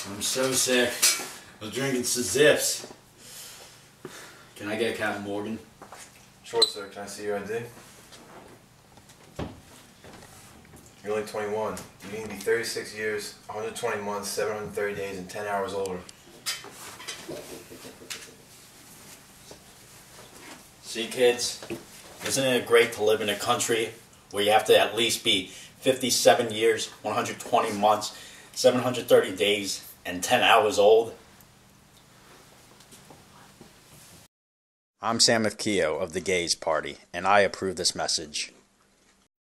I'm so sick. I was drinking some zips. Can I get a Captain Morgan? Sure, sir. Can I see your ID? You're only 21. You need to be 36 years, 120 months, 730 days, and 10 hours older. See, kids, isn't it great to live in a country where you have to at least be 57 years, 120 months, 730 days, and 10 hours old? I'm Sam F. Keogh of the Gays Party, and I approve this message.